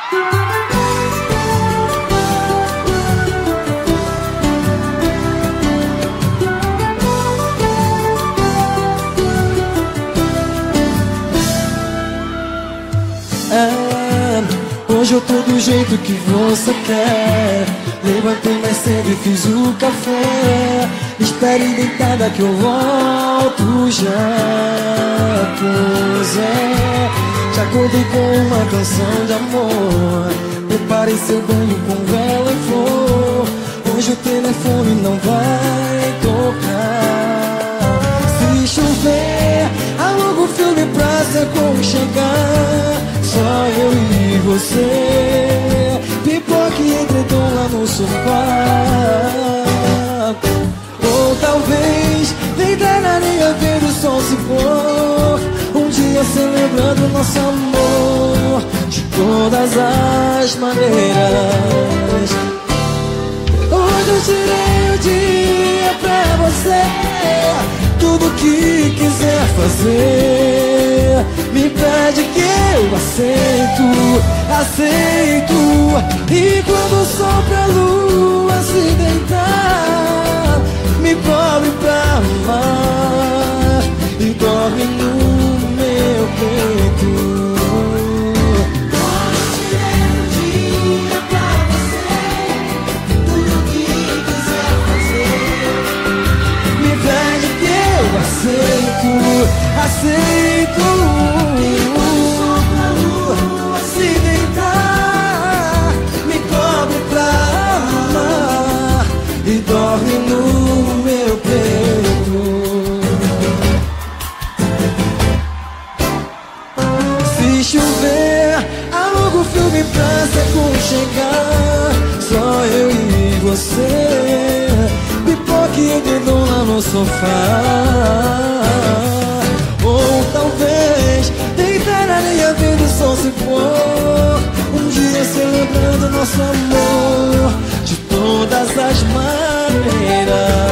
Hoje eu tô do jeito que você quer. Levantei mais cedo e fiz o café. Espere deitada que eu volto já. Pois é, já acordei com uma canção de amor. Preparei seu banho com vela e flor. Hoje o telefone não vai tocar. Se chover, aluga o filme pra se aconchegar. Só eu e você, pipoca e edredom lá no sofá. Ou talvez deitar na areia ver o sol se pôr. Um dia celebrando nosso amor de todas as maneiras. Hoje eu tirei o dia pra você. Tudo que quiser fazer, me pede que eu aceito, aceito. E quando sopra a lua se deitar, me cobre pra amar e dorme no meu peito. Aceito, aceito. Se deitar, me cobre pra amar e dorme no meu peito. Se chover, aluga o filme pra se aconchegar. Só eu e você, pipoca e edredom lá no sofá. Ou talvez deitar na areia vendo o sol se pôr. Um dia celebrando nosso amor de todas as maneiras.